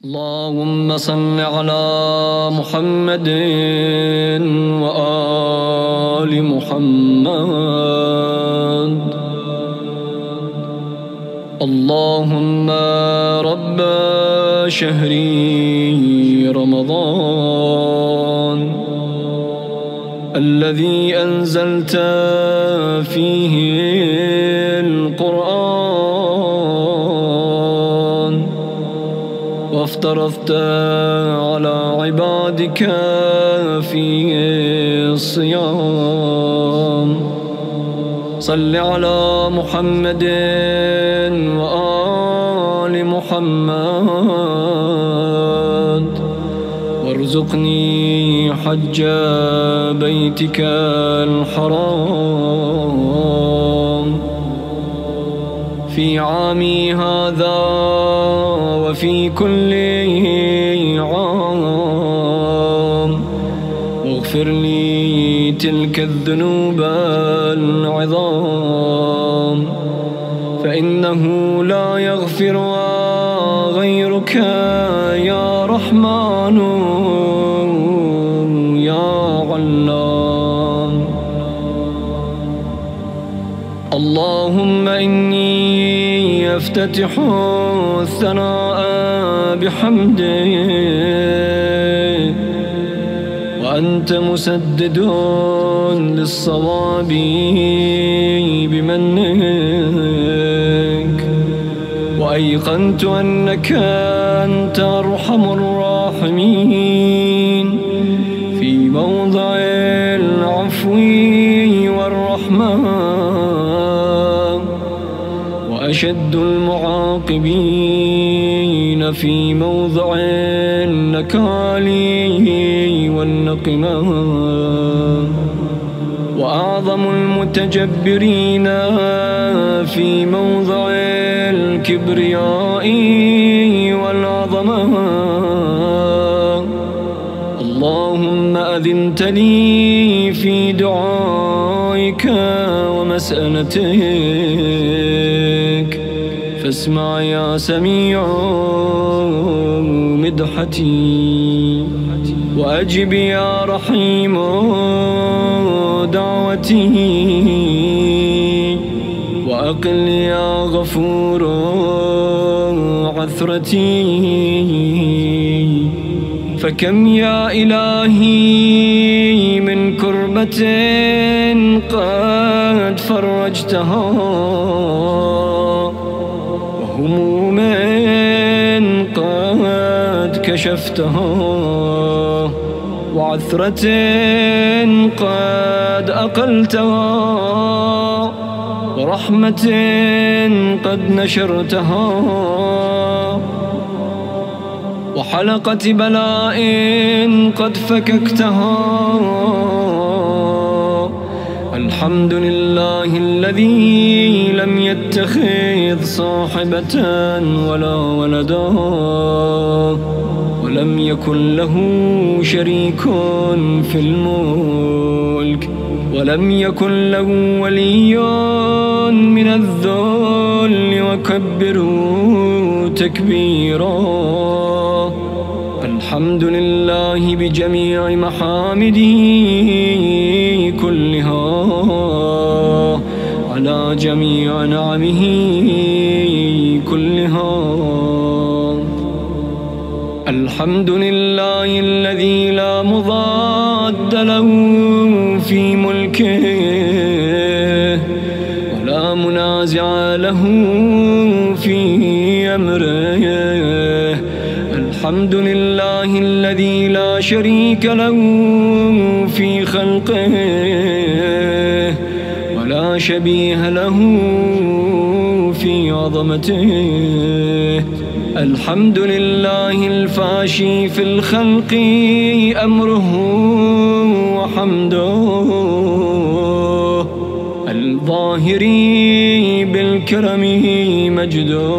اللهم صل على محمد وآل محمد. اللهم رب شهر رمضان الذي أنزلت فيه القرآن وافترضت على عبادك فيه الصيام، صل على محمد وآل محمد وارزقني حج بيتك الحرام في عامي هذا وفي كل عام، واغفر لي تلك الذنوب العظام، فإنه لا يغفرها غيرك يا رحمن يا علام. اللهم إني أفتتح الثناء بحمدك وأنت مسدد للصواب بمنك، وأيقنت أنك أنت أرحم الراحمين في موضع العفو والرحمة، وأشد المعاقبين في موضع النكال والنقمة، وأعظم المتجبرين في موضع الكبرياء والعظمة. اللهم أذنت لي في دعائك ومسألتك، فاسمع يا سميع مدحتي، وأجب يا رحيم دعوتي، وأقل يا غفور عثرتي. فكم يا إلهي من كربة قد فرجتها، وهموم قد كشفتها، وعثرة قد أقلتها، ورحمة قد نشرتها، وحلقة بلاء قد فككتها. الحمد لله الذي لم يتخذ صاحبة ولا ولدا، ولم يكن له شريك في الملك، ولم يكن له ولي من الذل، وكبروا تكبيرا. الحمد لله بجميع محامده كلها، على جميع نعمه كلها. الحمد لله الذي لا مضاد له في ملكه، ولا منازع له في أمره. الحمد لله الذي لا شريك له في خلقه، ولا شبيه له في عظمته. الحمد لله الفاشي في الخلق أمره وحمده، الظاهر بالكرم مجده،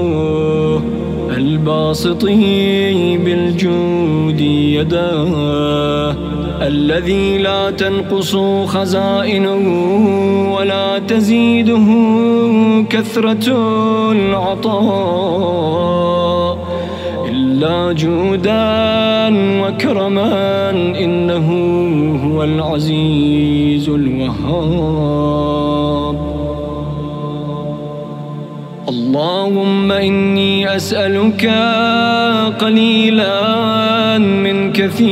الباسط بالجود يداه، الذي لا تنقص خزائنه ولا تزيده كثرة العطاء إلا جودا وكرما إنه هو العزيز الوهاب. اللهم إني أسألك قليلا من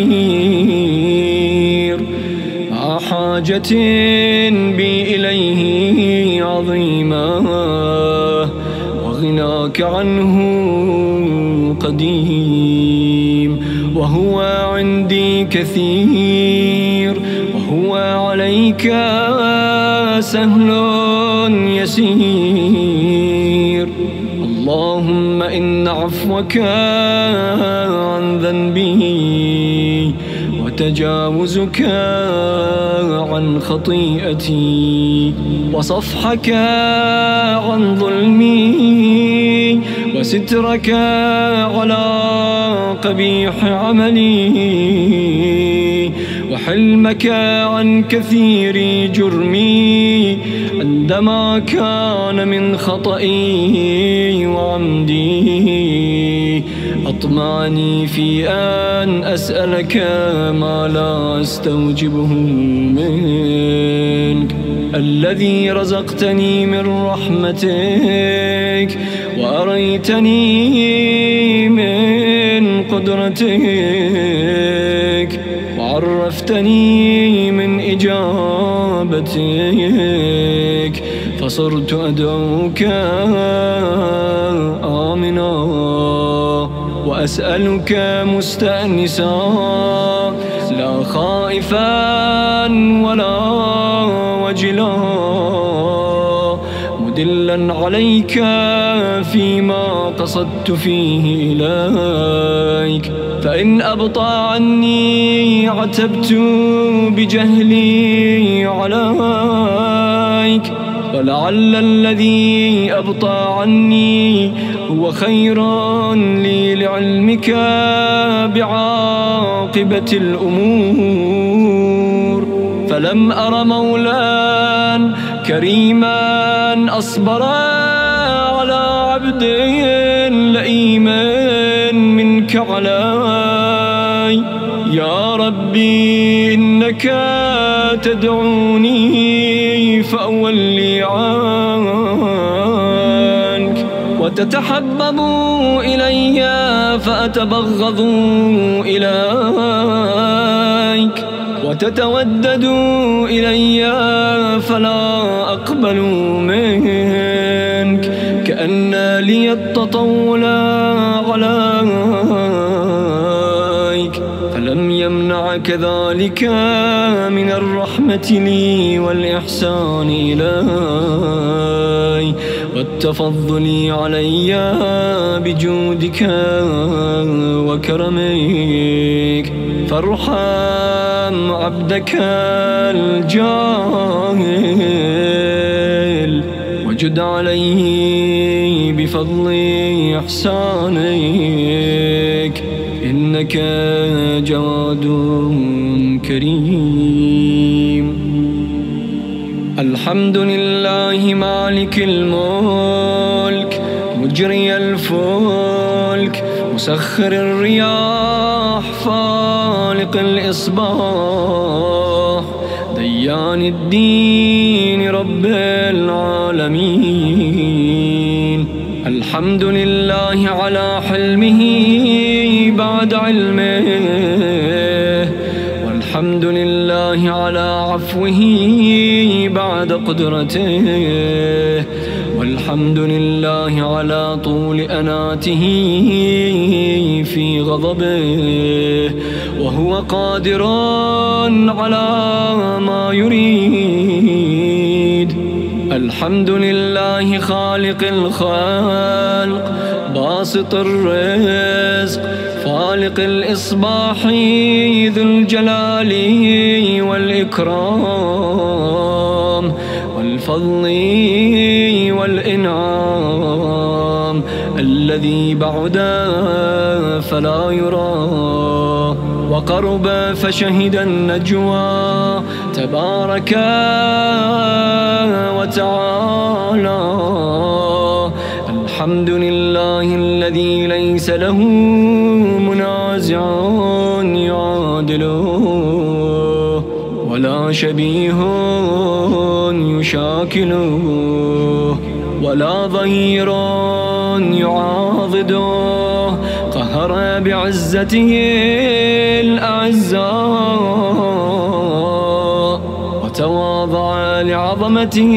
كثير، مع حاجة بي إليه عظيمة، وغناك عنه قديم، وهو عندي كثير، وهو عليك سهل يسير. اللهم إن عفوك عن ذنبي وتجاوزك عن خطيئتي وصفحك عن ظلمي وسترك على قبيح عملي وحلمك عن كثير جرمي عندما كان من خطئي وعمدي. أطمعني في أن أسألك ما لا أستوجبه منك، الذي رزقتني من رحمتك وأريتني من قدرتك وعرفتني من إجابتك، فصرت أدعوك آمنا وأسألك مستأنسا، لا خائفا ولا وجلا، مدلا عليك فيما قصدت فيه إليك. فإن أبطأ عني عتبت بجهلي عليك، ولعل الذي أبطأ عني هو خير لي لعلمك بعاقبة الأمور. فلم أر مولا كريما أصبر على عبد لئيم منك علي. يا ربي إنك تدعوني فأولي عنك، وتتحبب إلي فأتبغض إليك، وتتودد إلي فلا أقبل منك، كأن لي التطول عليك. فلم يمنعك ذلك من الرحمة لي والإحسان إلي والتفضل علي بجودك وكرمك. فارحم عبدك الجاهل وجد عليه بفضل إحسانك، إنك جواد كريم. الحمد لله مالك الملك مجري الفلك مسخر الرياح فالق الإصباح ديان الدين رب العالمين. الحمد لله على حلمه بعد علمه، والحمد لله على عفوه بعد قدرته، والحمد لله على طول أناته في غضبه، وهو قادر على ما يريد. الحمد لله خالق الخلق باسط الرزق فالق الإصباح ذو الجلال والإكرام والفضل والإنعام، الذي بعد فلا يرى وقرب فشهد النجوى تبارك وتعالى. الحمد لله الذي ليس له منازع يعادله ولا شبيه يشاكله ولا ظهير يعاضده، قهر بعزته الأعزاء وتواضع لعظمته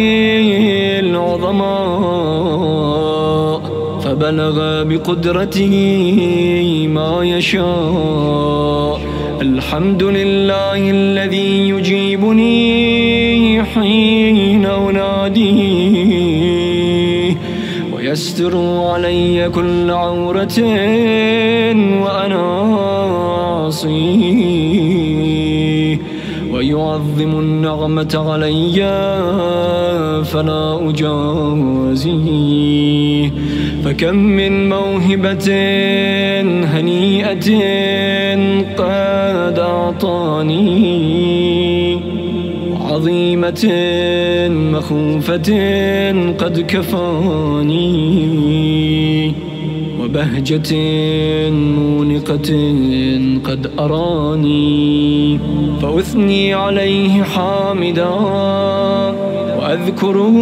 العظماء، فبلغ بقدرته ما يشاء. الحمد لله الذي يجيبني حين أناديه ويستر علي كل عورة وأنا عاصيه، ويعظم النعمة علي فلا أجازيه. فكم من موهبة هنيئة قد أعطاني، وعظيمة مخوفة قد كفاني، وبهجة مونقة قد أراني، فأثني عليه حامدا وأذكره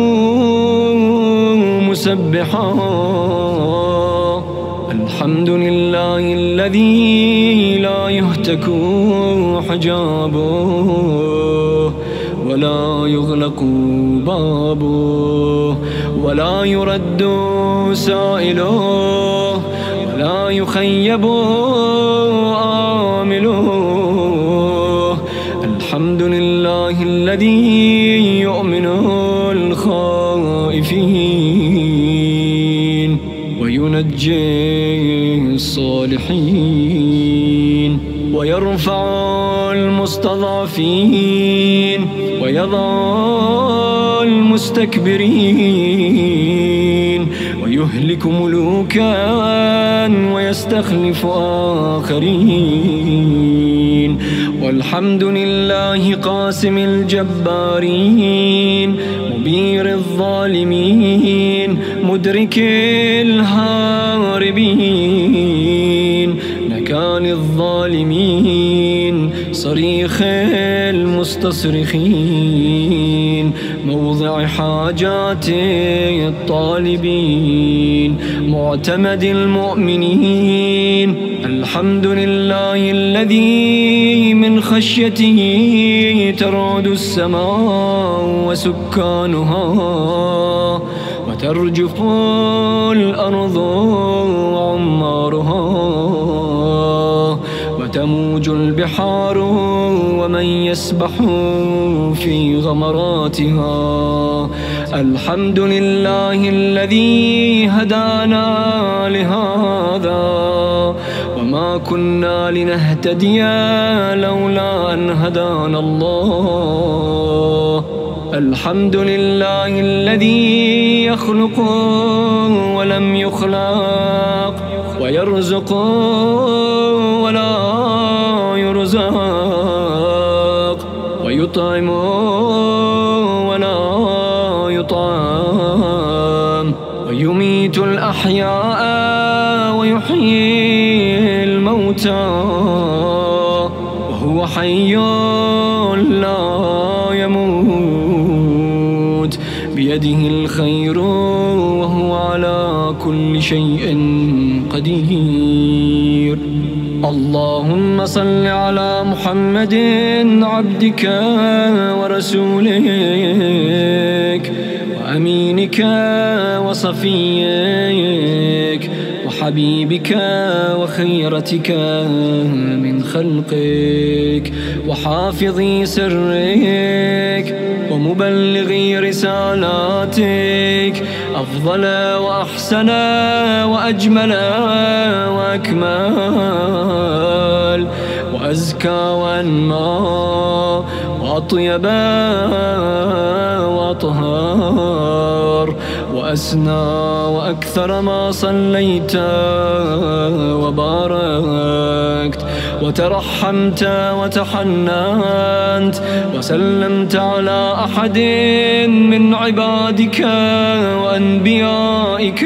مسبحا. الحمد لله الذي لا يهتك حجابه ولا يغلق بابه ولا يرد سائله ولا يخيب آمله. الحمد لله الذي يؤمن الخائفين وينجي الصالحين ويرفع المستضعفين ويضع المستكبرين ويهلك ملوكا ويستخلف آخرين. والحمد لله قاسم الجبارين مبير الظالمين مدرك الهاربين نكال الظالمين صريخ المستصرخين موضع حاجات الطالبين معتمد المؤمنين. الحمد لله الذي من خشيته ترعد السماء وسكانها وترجف الأرض وعمارها وتموج البحار ومن يسبح في غمراتها. الحمد لله الذي هدانا لهذا وما كنا لنهتدي لولا أن هدانا الله. الحمد لله الذي يخلق ولم يخلق ويرزق ولا يرزق ويطعم ولا يطعم ويميت الأحياء ويحيي الموتى وهو حي لا يموت بيده الخير وهو على كل شيء قدير. اللهم صل على محمد عبدك ورسولك وأمينك وصفيك وحبيبك وخيرتك من خلقك وحافظ سرك ومبلغ رسالاتك أفضل وأحسن وأجمل وأكمل وأزكى وأنمى وأطيب وأطهر وأسنى وأكثر ما صليت وباركت وترحمت وتحننت وسلمت على أحد من عبادك وأنبيائك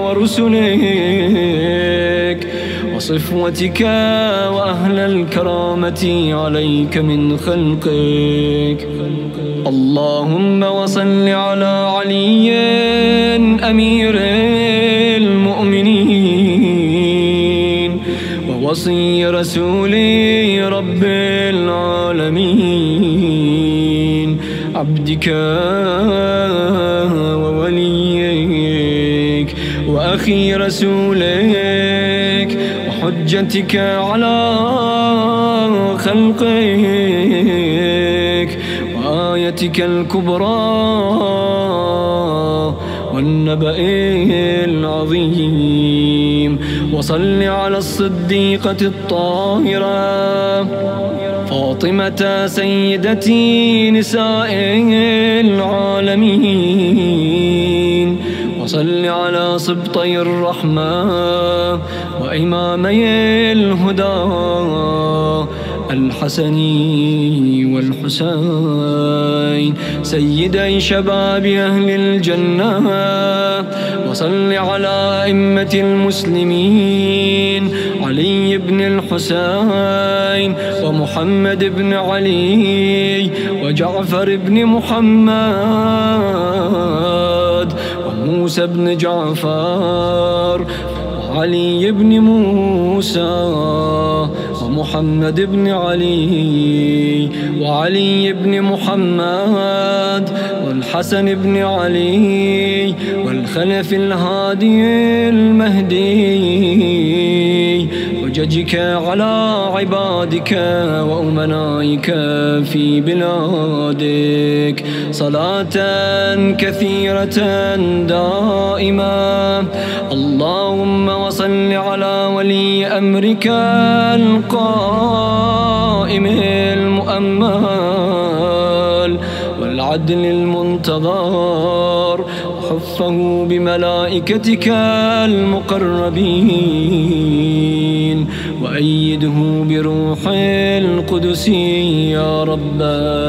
ورسلك وصفوتك وأهل الكرامة عليك من خلقك. اللهم وصل على علي أمير المؤمنين ووصي رسول رب العالمين، عبدك ووليك وأخي رسولك وحجتك على خلقك وآيتك الكبرى والنبأ العظيم. وصل على الصديقة الطاهرة فاطمة سيدتي نساء العالمين. وصل على سبطي الرحمة وإمامي الهدى الحسن والحسين سيدي شباب أهل الجنة. وصل على أئمة المسلمين علي بن الحسين ومحمد بن علي وجعفر بن محمد وموسى بن جعفر وعلي بن موسى ومحمد بن علي وعلي بن محمد والحسن بن علي والخلف الهادي المهدي حججك على عبادك وأمنائك في بلادك صلاة كثيرة دائمة. اللهم وصل على ولي أمرك القائم المؤمل والعدل المنتظر وحفه بملائكتك المقربين وأيده بروح القدس يا رب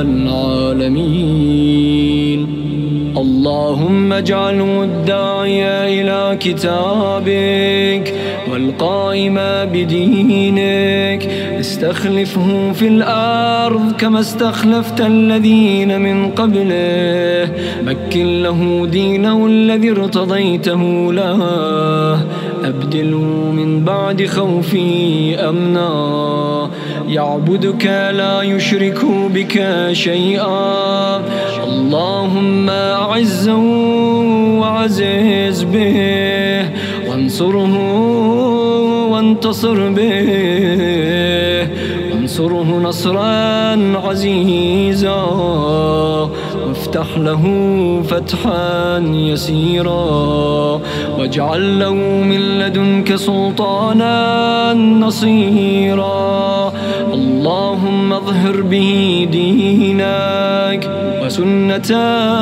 العالمين. اللهم اجعله الداعي إلى كتابك والقائم بدينك استخلفه في الأرض كما استخلفت الذين من قبله. مكن له دينه الذي ارتضيته له أبدله من بعد خوفي أمنا يعبدك لا يشرك بك شيئا. اللهم أعزه وعزز به وانصره وانتصر به وانصره نصرا عزيزا وافتح له فتحا يسيرا واجعل له من لدنك سلطانا نصيرا. اللهم اظهر به دينك وسنة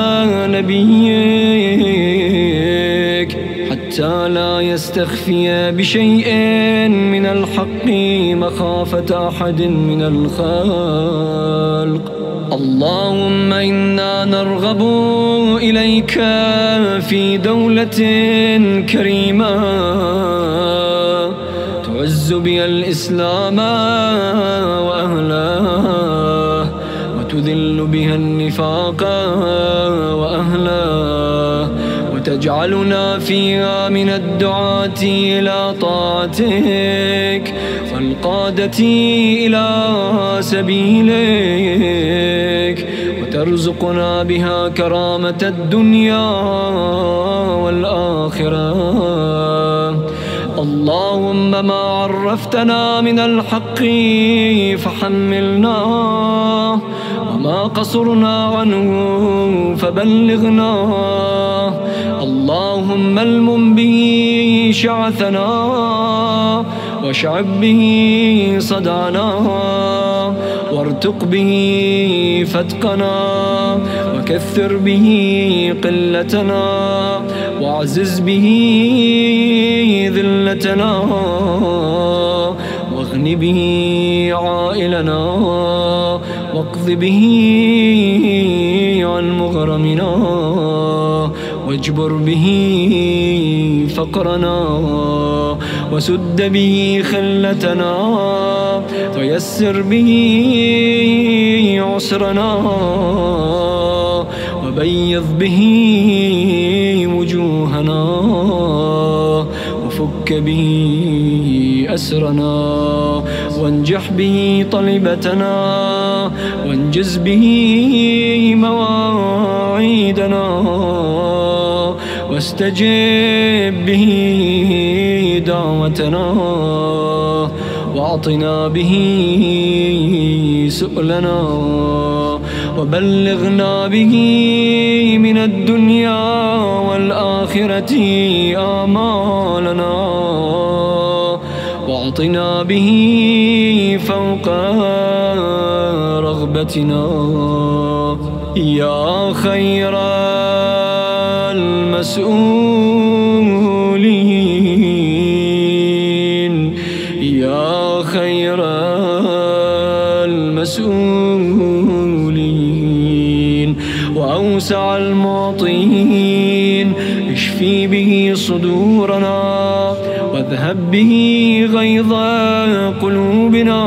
نبيك حتى لا يستخفي بشيء من الحق مخافة أحد من الخلق. اللهم إنا نرغب إليك في دولة كريمة تعز بها الإسلام وأهله وتذل بها النفاق وأهله وتجعلنا فيها من الدعاة إلى طاعتك والقادة إلى سبيلك وترزقنا بها كرامة الدنيا والآخرة. اللهم ما عرفتنا من الحق فحملنا وما قصرنا عنه فبلغنا. اللهم المم به شعثنا واشعب به صدعنا وارتق به فتقنا وكثر به قلتنا واعزز به ذلتنا واغن به عائلنا واقض به عن مغرمنا واجبر به فقرنا وسد به خلتنا ويسر به عسرنا وبيض به وجوهنا وفك به أسرنا وانجح به طلبتنا وانجز به مواعيدنا واستجب به دعوتنا واعطنا به سؤلنا وبلغنا به من الدنيا والآخرة آمالنا واعطنا به فوق رغبتنا يا خير المسؤولين يا خير المسؤولين وأوسع المعطين اشفي به صدورنا واذهب به غيظ قلوبنا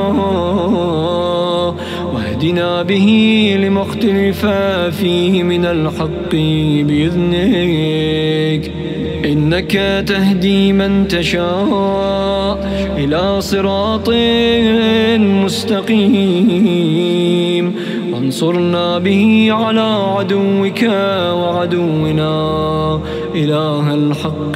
واهدنا به لما اختلف فيه من الحق بإذنك إنك تهدي من تشاء إلى صراط مستقيم وانصرنا به على عدوك وعدونا إله الحق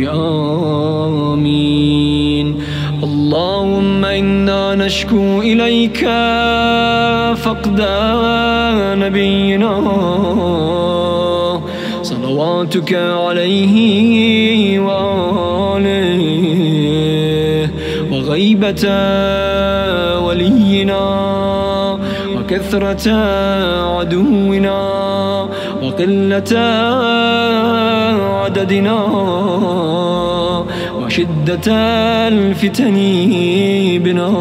آمين اللهم إنا نشكو إليك فقد نبينا صلواتك عليه وآله وغيبة ولينا وكثرة عدونا وقلة عددنا وشدة الفتن بنا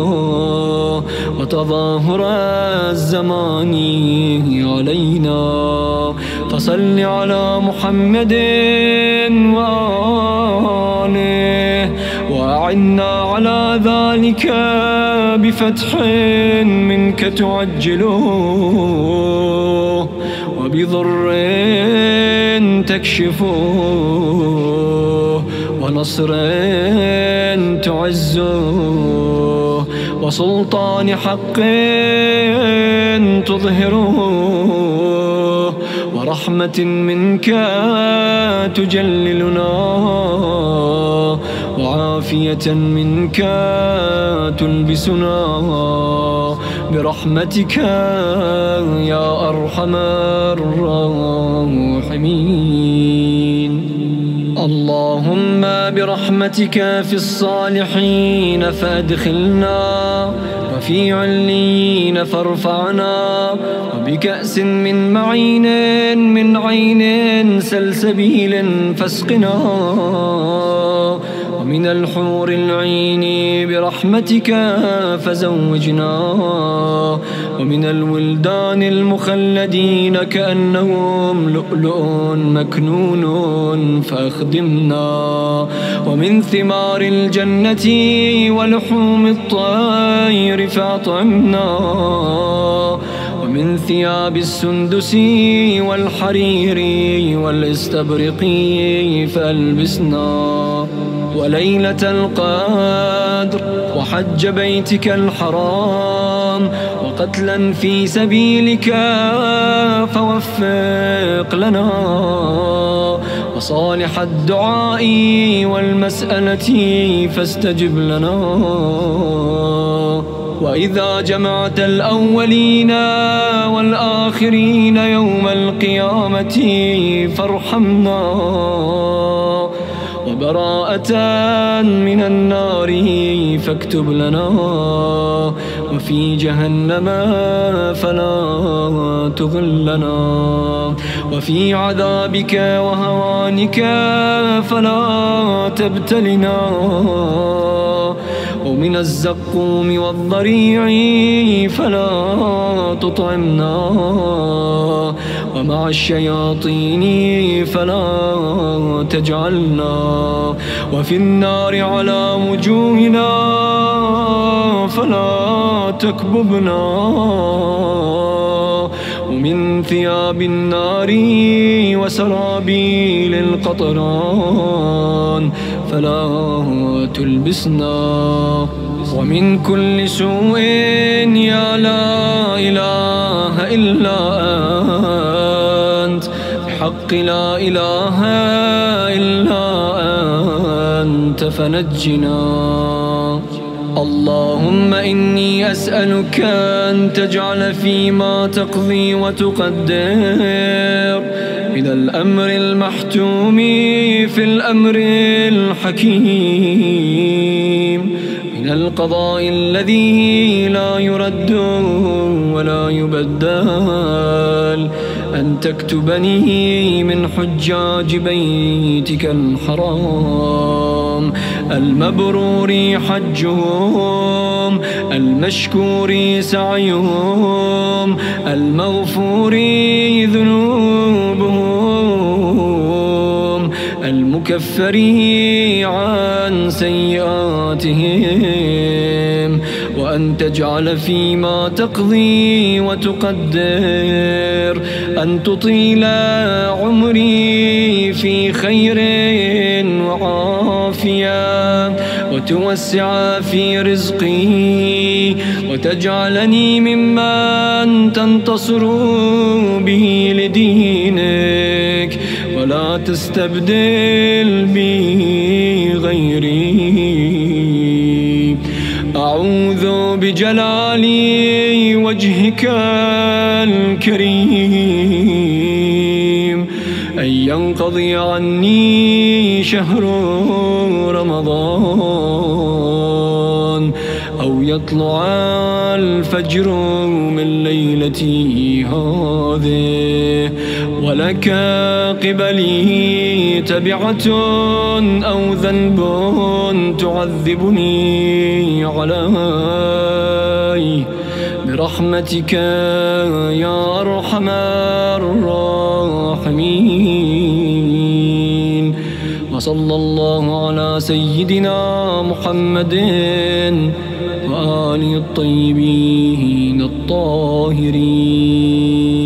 وتظاهر الزمان علينا فصل على محمد وآله وأعنا على ذلك بفتح منك تعجله وبضر تكشفه ونصر تعزه وسلطان حق تظهره ورحمة منك تجللنا وعافية منك تلبسنا برحمتك يا أرحم الراحمين اللهم برحمتك في الصالحين فأدخلنا وفي عليين فارفعنا وبكأس من معين من عين سلسبيل فاسقنا ومن الحور العين برحمتك فزوجنا ومن الولدان المخلدين كأنهم لؤلؤ مكنون فأخدمنا ومن ثمار الجنة ولحوم الطير فأطعمنا ومن ثياب السندس والحرير والاستبرق فألبسنا وليلة القدر وحج بيتك الحرام وقتلا في سبيلك فوفق لنا وصالح الدعاء والمسألة فاستجب لنا وإذا جمعت الأولين والآخرين يوم القيامة فارحمنا وبراءة من النار فاكتب لنا وفي جهنم فلا تغلنا وفي عذابك وهوانك فلا تبتلنا ومن الزقوم والضريع فلا تطعمنا، ومع الشياطين فلا تجعلنا، وفي النار على وجوهنا فلا تكببنا، ومن ثياب النار وسرابيل القطران فلا تلبسنا، ومن كل سوء يا لا إله إلا أنت، بحق لا إله إلا أنت فنجنا. اللهم إني أسألك أن تجعل فيما تقضي وتقدر من الأمر المحتوم في الأمر الحكيم، من القضاء الذي لا يرد ولا يبدل، أن تكتبني من حجاج بيتك الحرام المبرور حجهم، المشكور سعيهم، المغفور ذنوبهم، المكفر عن سيئاتهم، وأن تجعل فيما تقضي وتقدر أن تطيل عمري في خير وعافية، وتوسع في رزقي، وتجعلني ممن تنتصر به لدينك، ولا تستبدل بي غيري. أعوذ بجلال وجهك الكريم أن ينقضي عني شهر رمضان، أو يطلع الفجر من ليلتي هذه ولك قبلي تبعة أو ذنب تعذبني عليه، برحمتك يا أرحم الراحمين. وصلى الله على سيدنا محمد وآله الطيبين الطاهرين.